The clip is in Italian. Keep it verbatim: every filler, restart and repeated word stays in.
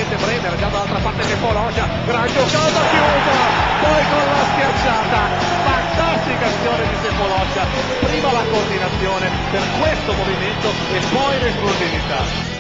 parte Bremer, già dall'altra parte Sefolosha, gran giocata chiusa, poi con la schiacciata, fantastica azione di Sefolosha, prima la coordinazione per questo movimento e poi l'esplosività.